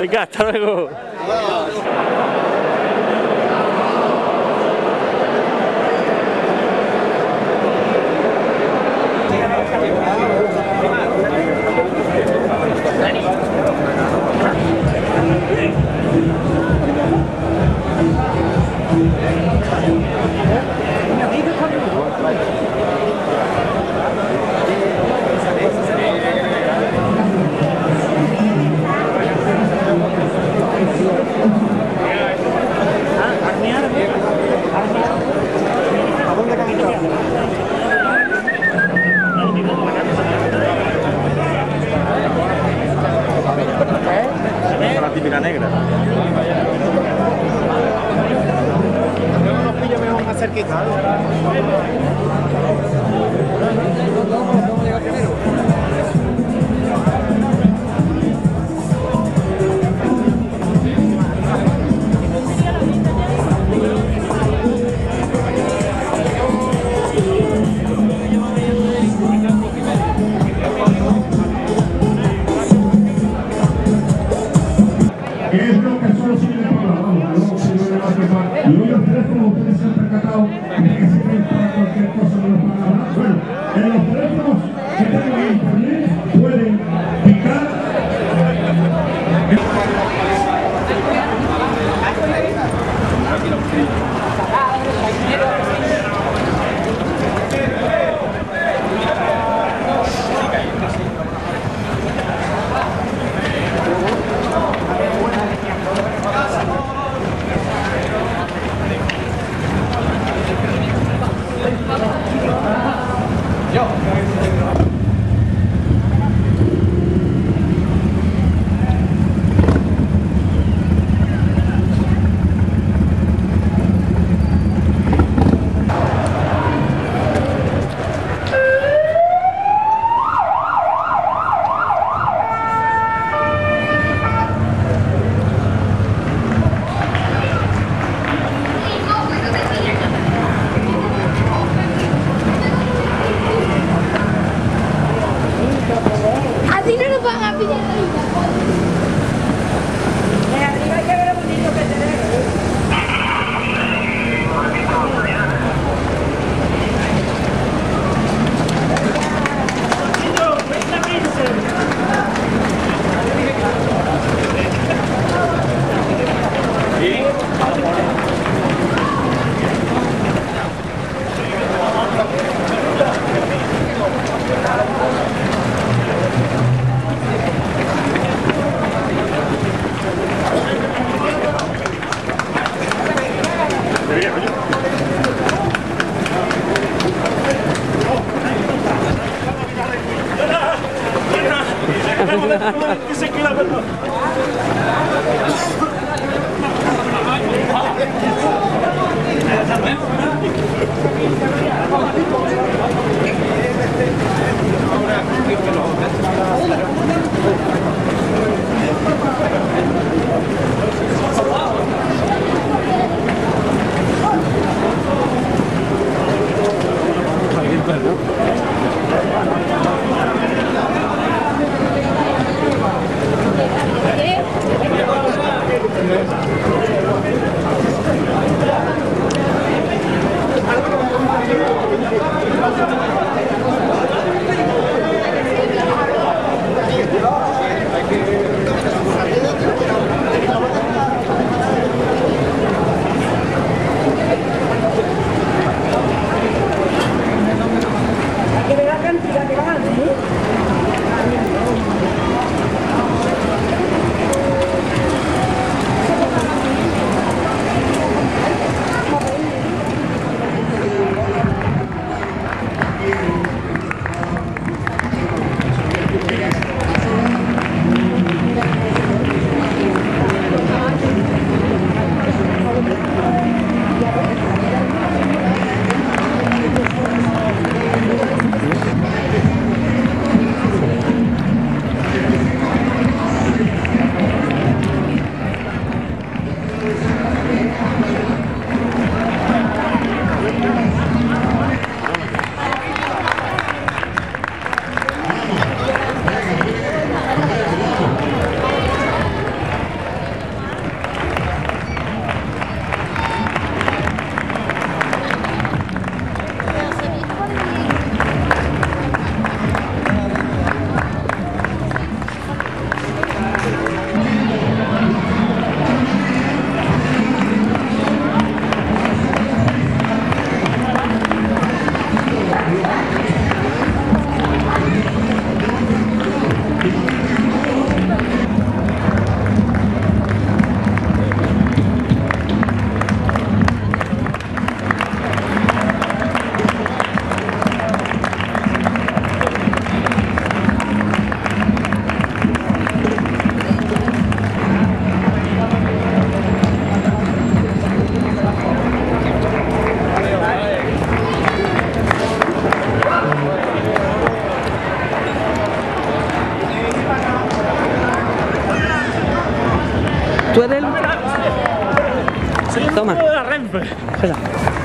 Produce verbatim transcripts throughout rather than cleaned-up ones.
Venga, hasta luego. La típica negra. Luego nos pilla mejor más cerquita. ¿Qué es lo que solo sigue el programa? Luego se lo va a preparar. Y hoy los teléfonos, ustedes se han percatado de que se pueden pagar cualquier cosa, no los pagan nada. Bueno, en los teléfonos que tengan internet pueden picar. Así no nos van a pillar la vida. De arriba hay que ver lo bonito que se ve. Renfe. Espera.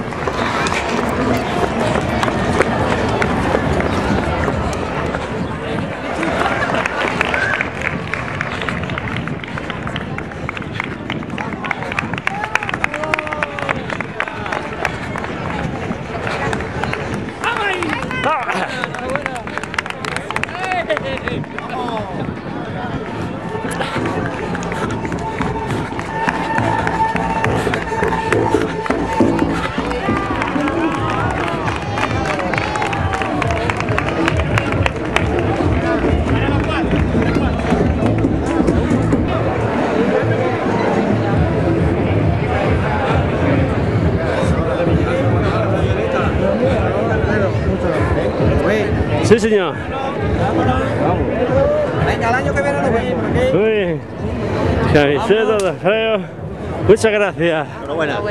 Sí, señor. Venga, el año que viene nos vemos. Uy, camiseta de frío. Muchas gracias. Enhorabuena.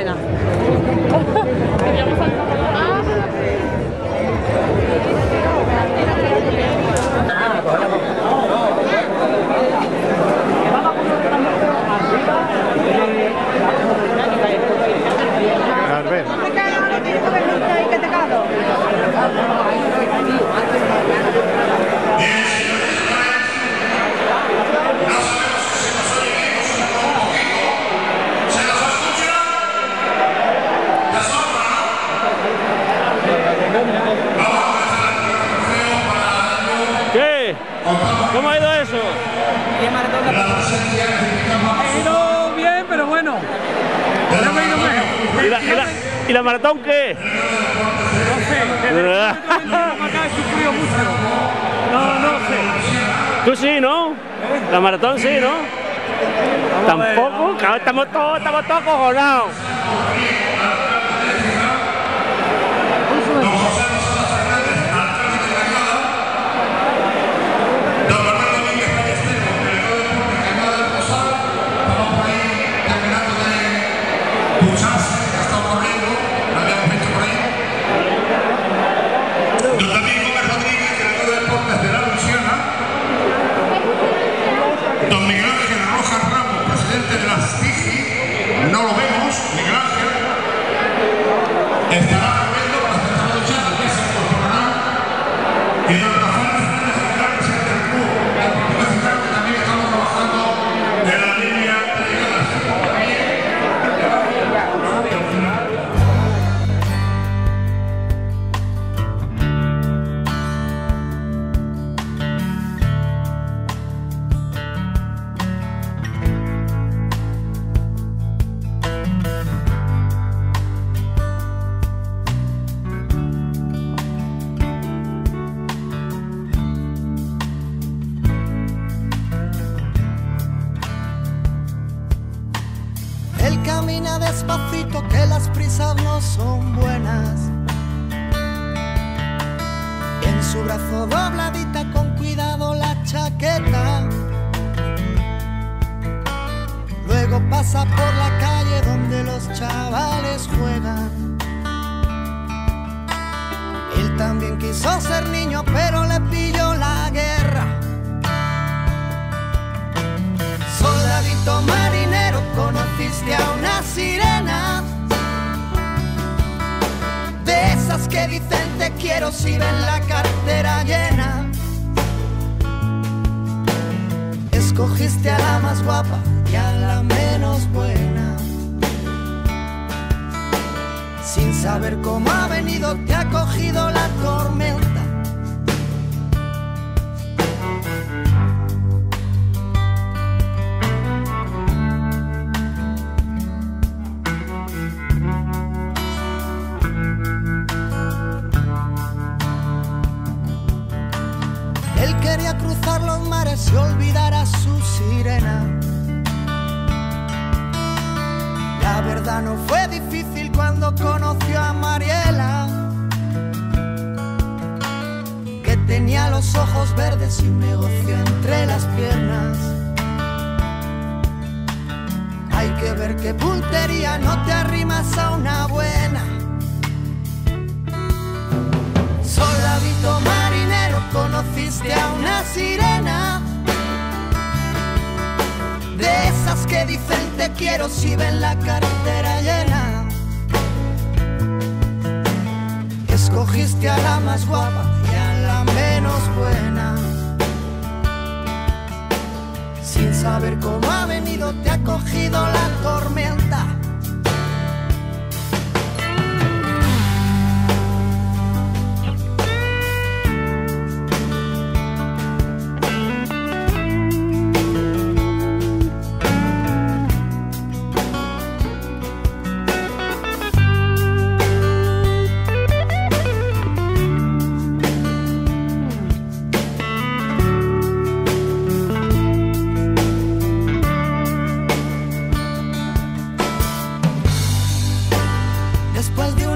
¿Qué? ¿Cómo ha ido eso? Ha ido bien, pero bueno. Le ha ido mejor. ¿Y la, y la, y la maratón qué? No sé, desde el kilómetro acá he sufrido mucho. No, no sé. Tú sí, ¿no? La maratón sí, ¿no? Tampoco, claro, estamos todos, estamos todos cojonados. No lo vemos, Miguel Ángel. Estará corriendo para estar luchando, que se incorporará. Y don Rafael Fernández de Pilar, presidente del club, el portugués, que también estamos trabajando en la línea de llegadas. Él camina despacito, que las prisas no son buenas. En su brazo dobladita con cuidado la chaqueta. Luego pasa por la calle donde los chavales juegan. Él también quiso ser niño, pero le pilló la guerra. Soldadito marinero, conociste a una sirena, de esas que dicen te quiero si ven la cartera llena. Escogiste a la más guapa y a la menos buena. Sin saber cómo ha venido te ha cogido la tormenta. Él quería cruzar los mares y olvidar a su sirena. La verdad no fue difícil cuando conoció a Mariela, que tenía los ojos verdes y un negocio entre las piernas. Hay que ver qué puntería, no te arrimas a una buena. Soldadito marinero, conociste a una sirena, de esas que dicen te quiero si ven la cartera llena. escogiste a la más guapa y a la menos buena. Sin saber cómo ha venido, te ha cogido la tormenta. Después de